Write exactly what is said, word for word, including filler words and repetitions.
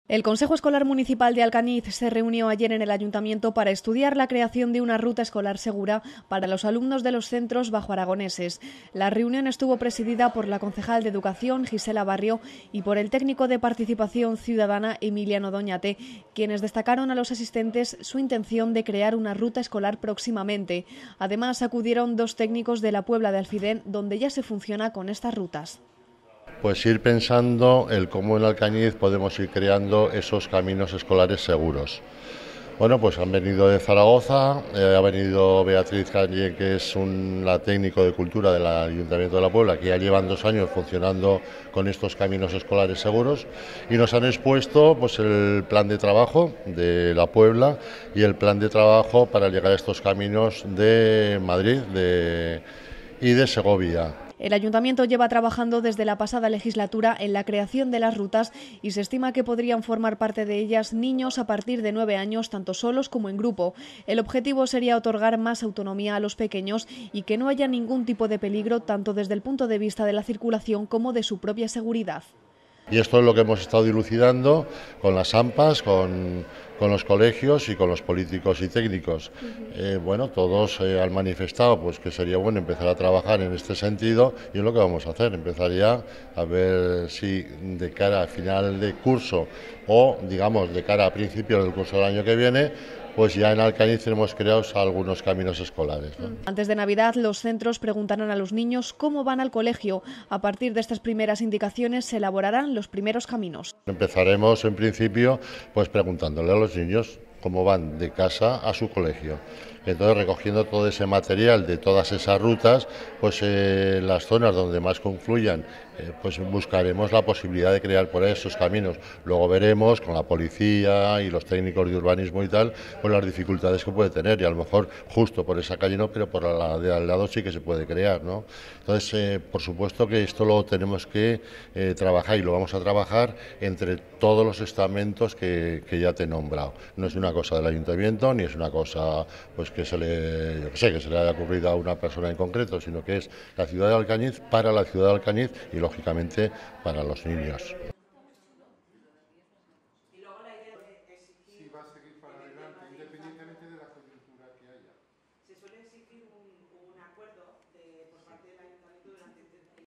El Consejo Escolar Municipal de Alcañiz se reunió ayer en el Ayuntamiento para estudiar la creación de una ruta escolar segura para los alumnos de los centros bajoaragoneses. La reunión estuvo presidida por la concejal de Educación, Gisela Barrio, y por el técnico de Participación Ciudadana, Emiliano Doñate, quienes destacaron a los asistentes su intención de crear una ruta escolar próximamente. Además, acudieron dos técnicos de la Puebla de Alfidén, donde ya se funciona con estas rutas. Pues ir pensando el cómo en Alcañiz podemos ir creando esos caminos escolares seguros. Bueno, pues han venido de Zaragoza, eh, ha venido Beatriz Calle, que es un, la técnico de cultura del Ayuntamiento de la Puebla, que ya llevan dos años funcionando con estos caminos escolares seguros, y nos han expuesto pues el plan de trabajo de la Puebla y el plan de trabajo para llegar a estos caminos de Madrid de, y de Segovia. El Ayuntamiento lleva trabajando desde la pasada legislatura en la creación de las rutas y se estima que podrían formar parte de ellas niños a partir de nueve años, tanto solos como en grupo. El objetivo sería otorgar más autonomía a los pequeños y que no haya ningún tipo de peligro, tanto desde el punto de vista de la circulación como de su propia seguridad. Y esto es lo que hemos estado dilucidando con las AMPAs, con, con los colegios y con los políticos y técnicos. Eh, bueno, todos eh, han manifestado pues que sería bueno empezar a trabajar en este sentido y es lo que vamos a hacer, empezar ya a ver si de cara a final de curso o digamos de cara a principios del curso del año que viene, pues ya en Alcañiz tenemos creados algunos caminos escolares, ¿no? Antes de Navidad, los centros preguntarán a los niños cómo van al colegio. A partir de estas primeras indicaciones se elaborarán los primeros caminos. Empezaremos en principio pues preguntándole a los niños cómo van de casa a su colegio. Entonces, recogiendo todo ese material de todas esas rutas, pues eh, las zonas donde más confluyan, eh, pues buscaremos la posibilidad de crear por ahí esos caminos. Luego veremos con la policía y los técnicos de urbanismo y tal, pues las dificultades que puede tener. Y a lo mejor justo por esa calle no, pero por la de al lado sí que se puede crear, ¿no? Entonces, eh, por supuesto que esto lo tenemos que eh, trabajar y lo vamos a trabajar entre todos los estamentos que, que ya te he nombrado. No es una cosa del ayuntamiento ni es una cosa pues que se le, yo que sé, que se le haya ocurrido a una persona en concreto, sino que es la ciudad de Alcañiz para la ciudad de Alcañiz y lógicamente para los niños. Si va a seguir para adelante, independientemente de la coyuntura que haya. Se suele exigir un